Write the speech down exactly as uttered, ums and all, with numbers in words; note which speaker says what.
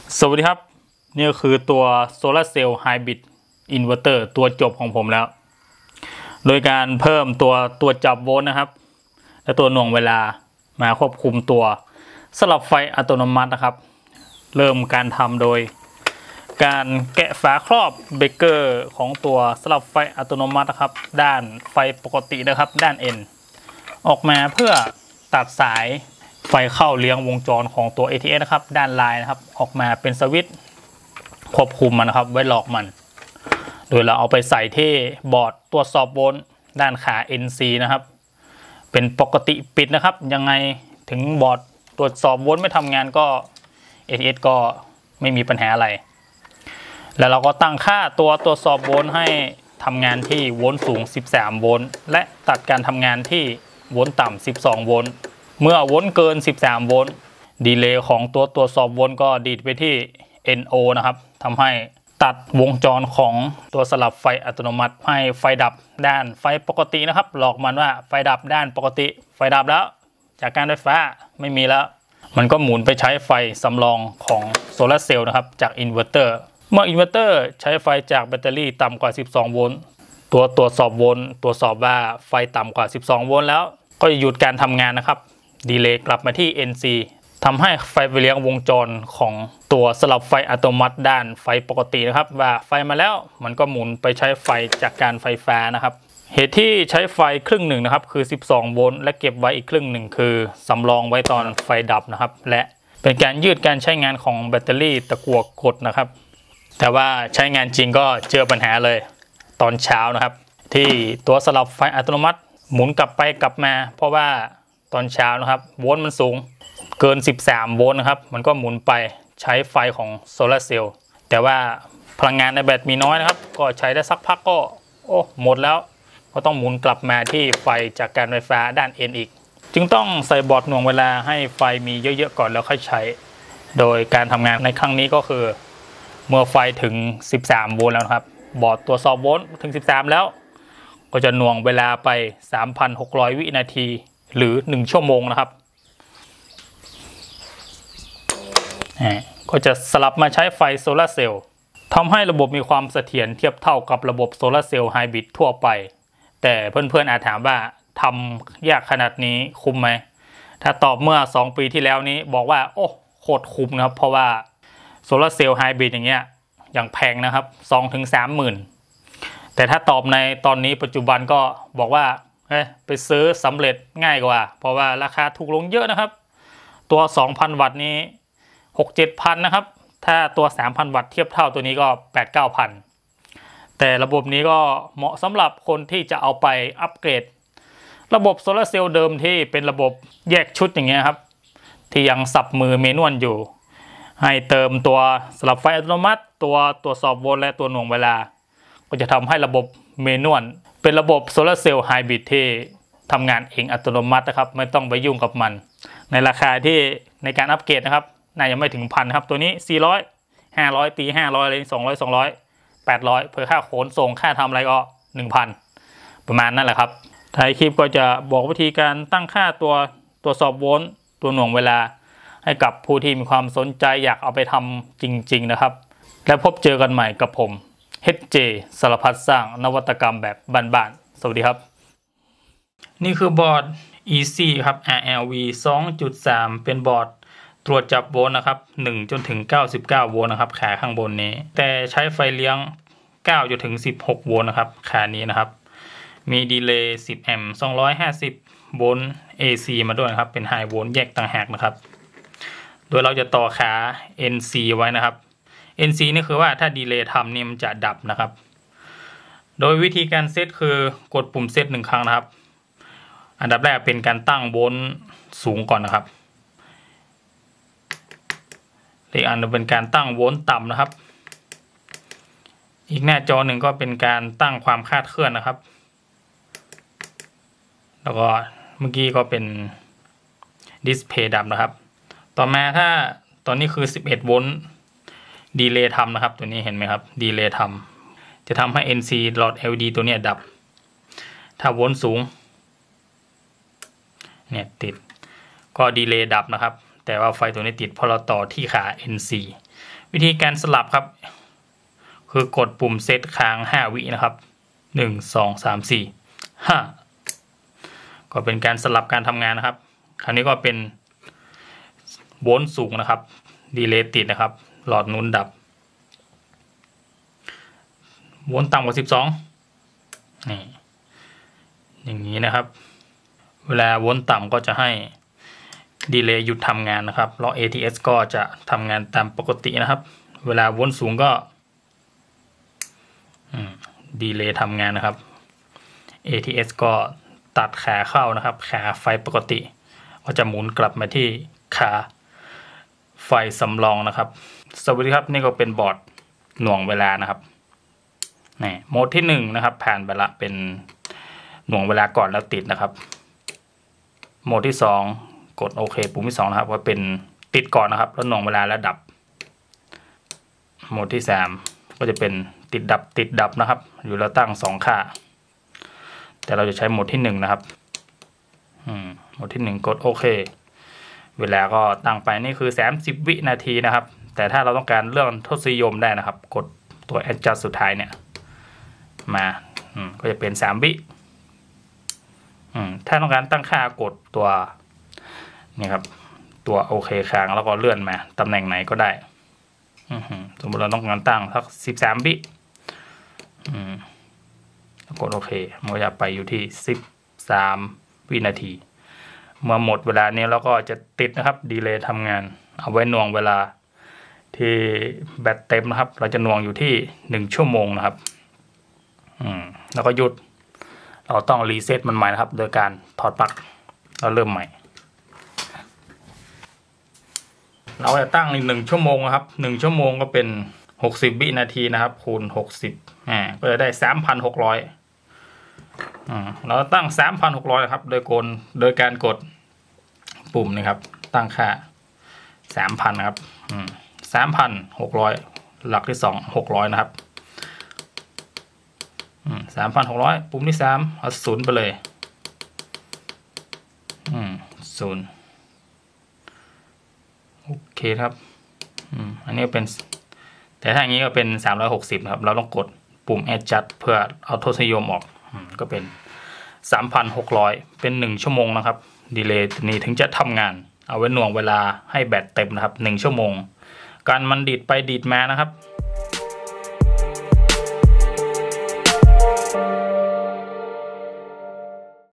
Speaker 1: สวัสดีครับนี่ก็คือตัวโซลาร์เซลล์ไฮบริดอินเวอร์เตอร์ตัวจบของผมแล้วโดยการเพิ่มตัวตัวจับโวลต์นะครับและตัวหน่วงเวลามาควบคุมตัวสลับไฟอัตโนมัตินะครับเริ่มการทำโดยการแกะฝาครอบเบรกเกอร์ของตัวสลับไฟอัตโนมัตินะครับด้านไฟปกตินะครับด้าน N ออกมาเพื่อตัดสายไฟเข้าเลี้ยงวงจรของตัว เอ ที เอส นะครับด้านลายนะครับออกมาเป็นสวิตช์ควบคุมมันนะครับไว้หลอกมันโดยเราเอาไปใส่ที่บอร์ดตรวจสอบโวลต์ด้านขา เอ็น ซี นะครับเป็นปกติปิดนะครับยังไงถึงบอร์ดตรวจสอบโวลต์ไม่ทำงานก็ เอ ที เอส ก็ไม่มีปัญหาอะไรแล้วเราก็ตั้งค่าตัวตรวจสอบโวลต์ให้ทำงานที่โวลต์สูงสิบสามโวลต์และตัดการทำงานที่โวลต์ต่ำสิบสองโวลต์เมื่อโวลต์เกินสิบสามโวลต์ดีเลย์ของตัวตรวจสอบโวลต์ก็ดีดไปที่ เอ็น โอ นะครับทำให้ตัดวงจรของตัวสลับไฟอัตโนมัติให้ไฟดับด้านไฟปกตินะครับหลอกมันว่าไฟดับด้านปกติไฟดับแล้วจากการไฟฟ้าไม่มีแล้วมันก็หมุนไปใช้ไฟสำรองของโซลาร์เซลล์นะครับจากอินเวอร์เตอร์เมื่ออินเวอร์เตอร์ใช้ไฟจากแบตเตอรี่ต่ำกว่าสิบสองโวลต์ตัวตรวจสอบโวลต์ตรวจสอบว่าไฟต่ำกว่าสิบสองโวลต์แล้วก็จะหยุดการทำงานนะครับดีเลย์กลับมาที่ เอ็น ซี ทำให้ไฟไปเลี้ยงวงจรของตัวสลับไฟอัตโนมัติด้านไฟปกตินะครับว่าไฟมาแล้วมันก็หมุนไปใช้ไฟจากการไฟฟ้านะครับเหตุที่ใช้ไฟครึ่งหนึ่งนะครับคือสิบสองโวลต์และเก็บไว้อีกครึ่งหนึ่งคือสำรองไว้ตอนไฟดับนะครับและเป็นการยืดการใช้งานของแบตเตอรี่ตะกั่วกดนะครับแต่ว่าใช้งานจริงก็เจอปัญหาเลยตอนเช้านะครับที่ตัวสลับไฟอัตโนมัติหมุนกลับไปกลับมาเพราะว่าตอนเช้านะครับโวลต์มันสูงเกินสิบสามโวลต์นะครับมันก็หมุนไปใช้ไฟของโซลาร์เซลล์แต่ว่าพลังงานในแบตมีน้อยนะครับก็ใช้ได้สักพักก็โอ้หมดแล้วก็ต้องหมุนกลับมาที่ไฟจากการไฟฟ้าด้าน N อีกจึงต้องใส่บอร์ดหน่วงเวลาให้ไฟมีเยอะๆก่อนแล้วค่อยใช้โดยการทำงานในครั้งนี้ก็คือเมื่อไฟถึงสิบสามโวลต์แล้วครับบอร์ดตรวจสอบโวลต์ถึงสิบสามแล้วก็จะหน่วงเวลาไป สามพันหกร้อย วินาทีหรือหนึ่งชั่วโมงนะครับก็จะสลับมาใช้ไฟโซลาร์เซลล์ทำให้ระบบมีความเสถียรเทียบเท่ากับระบบโซลาร์เซลล์ไฮบริดทั่วไปแต่เพื่อนๆอาจถามว่าทำยากขนาดนี้คุ้มไหมถ้าตอบเมื่อสองปีที่แล้วนี้บอกว่าโอ้โคตรคุ้มนะครับเพราะว่าโซลาร์เซลล์ไฮบริดอย่างเงี้ยอย่างแพงนะครับ สองถึงสามหมื่น แต่ถ้าตอบในตอนนี้ปัจจุบันก็บอกว่าเฮ้ยไปซื้อสำเร็จง่ายกว่าเพราะว่าราคาถูกลงเยอะนะครับตัว สองพัน วัตต์นี้ หกเจ็ดพัน นะครับถ้าตัว สามพัน วัตต์เทียบเท่าตัวนี้ก็ แปดเก้าพัน แต่ระบบนี้ก็เหมาะสำหรับคนที่จะเอาไปอัปเกรดระบบโซลาร์เซลล์เดิมที่เป็นระบบแยกชุดอย่างเงี้ยครับที่ยังสับมือเมนวลอยู่ให้เติมตัวสลับไฟอัตโนมัติตัวตรวจสอบโวลต์และตัวหน่วงเวลาก็จะทำให้ระบบเมนวลเป็นระบบโซลาร์เซลล์ไฮบริดที่ทำงานเองอัตโนมัตินะครับไม่ต้องไปยุ่งกับมันในราคาที่ในการอัปเกรดนะครับน่าจะไม่ถึงพันครับตัวนี้สี่ร้อย ห้าร้อยตีห้าร้อยเลยสองร้อย สองร้อย แปดร้อยเพื่อค่าขนส่งค่าทำอะไรก็ หนึ่งพัน ประมาณนั้นแหละครับท้ายคลิปก็จะบอกวิธีการตั้งค่าตัวตรวจสอบโวลต์ตัวหน่วงเวลาให้กับผู้ที่มีความสนใจอยากเอาไปทำจริงๆนะครับและพบเจอกันใหม่กับผม เอช เจ สารพัดสร้างนวัตกรรมแบบบ้านๆสวัสดีครับนี่คือบอร์ด Easy ครับ อาร์ แอล วี สองจุดสาม เป็นบอร์ดตรวจจับโวลต์นะครับหนึ่งจนถึงเก้าสิบเก้าโวลต์นะครับขาข้างบนนี้แต่ใช้ไฟเลี้ยงเก้าจนถึงสิบหกโวลต์นะครับขานี้นะครับมีดีเลย์สิบแอมป์สองร้อยห้าสิบโวลต์ เอ ซี มาด้วยนะครับเป็นไฮโวลต์แยกต่างหากนะครับโดยเราจะต่อขา เอ็น ซี ไว้นะครับ เอ็น ซี นี่คือว่าถ้าดีเลย์ทำนี่มันจะดับนะครับโดยวิธีการเซตคือกดปุ่มเซตหนึ่งครั้งนะครับอันดับแรกเป็นการตั้งโวลต์สูงก่อนนะครับอีกอันนึงเป็นการตั้งโวลต์ต่ำนะครับอีกหน้าจอหนึ่งก็เป็นการตั้งความคลาดเคลื่อนนะครับแล้วก็เมื่อกี้ก็เป็นดิสเพย์ดับนะครับต่อมาถ้าตอนนี้คือสิบเอ็ดโวลต์ดีเลย์ทำนะครับตัวนี้เห็นไหมครับดีเลย์ทำจะทำให้ เอ็น ซี หลอด แอล อี ดี ตัวนี้ดับถ้าโวลต์สูงเนี่ยติดก็ดีเลย์ดับนะครับแต่ว่าไฟตัวนี้ติดเพราะเราต่อที่ขา เอ็น ซีวิธีการสลับครับคือกดปุ่มเซตค้างห้าวินะครับหนึ่ง สอง สาม สี่ ห้าก็เป็นการสลับการทำงานนะครับคราวนี้ก็เป็นโวลต์สูงนะครับดีเลย์ติดนะครับหลอดนุนดับโวลต์ต่ำกว่าสิบสองนี่อย่างนี้นะครับเวลาโวลต์ต่ำก็จะให้ดีเลย์หยุดทำงานนะครับแล้ว เอ ที เอส ก็จะทำงานตามปกตินะครับเวลาโวลต์สูงก็ดีเลย์ทำงานนะครับ เอ ที เอส ก็ตัดขาเข้านะครับขาไฟปกติก็จะหมุนกลับมาที่ขาไฟสำรองนะครับสวัสดีครับนี่ก็เป็นบอร์ดหน่วงเวลานะครับนี่โหมดที่หนึ่งนะครับผ่านไปละเป็นหน่วงเวลาก่อนแล้วติดนะครับโหมดที่สองกดโอเคปุ่มที่สองนะครับว่าเป็นติดก่อนนะครับแล้วหน่วงเวลาแล้วดับโหมดที่สามก็จะเป็นติดดับติดดับนะครับอยู่แล้วตั้งสองค่าแต่เราจะใช้โหมดที่หนึ่งนะครับอืมโหมดที่หนึ่งกดโอเคเวลาก็ตั้งไปนี่คือสามสิบวินาทีนะครับแต่ถ้าเราต้องการเรื่องทศนิยมได้นะครับกดตัว adjust สุดท้ายเนี่ยมาอืมก็จะเป็นสามวิอืมถ้าต้องการตั้งค่ากดตัวนี่ครับตัวโอเคค้างแล้วก็เลื่อนมาตำแหน่งไหนก็ได้อืมสมมติเราต้องการตั้งสักสิบสามวิอืมกดโอเคมันก็จะไปอยู่ที่สิบสามวินาทีเมื่อหมดเวลานี้เราก็จะติดนะครับดีเลย์ทำงานเอาไว้หน่วงเวลาที่แบตเต็มนะครับเราจะหน่วงอยู่ที่หนึ่งชั่วโมงนะครับอืมแล้วก็หยุดเราต้องรีเซ็ตมันใหม่นะครับโดยการถอดปลั๊กแล้วเริ่มใหม่เราจะตั้งอีกหนึ่งชั่วโมงนะครับหนึ่งชั่วโมงก็เป็นหกสิบวินาทีนะครับคูณหกสิบอ่าก็จะได้สามพันหกร้อยอ่าเราตั้งสามพันหกร้อยครับโดยกลโดยการกดปุ่มนะครับตั้งค่าสามพันนะครับอืมสามพันหกร้อยหลักที่สองหกร้อยนะครับอืมสามพันหกร้อยปุ่มที่สามเอาศูนย์ไปเลยอืมศูนย์โอเคครับอืมอันนี้เป็นแต่ถ้าอย่างนี้ก็เป็นสามร้อยหกสิบครับเราต้องกดปุ่ม adjust เพื่อเอาทศนิยมออกอืมก็เป็นสามพันหกร้อยเป็นหนึ่งชั่วโมงนะครับดีเลย์นี้ถึงจะทำงานเอาไว้หน่วงเวลาให้แบตเต็มนะครับหนึ่งชั่วโมงการมันดีดไปดีดมานะครับ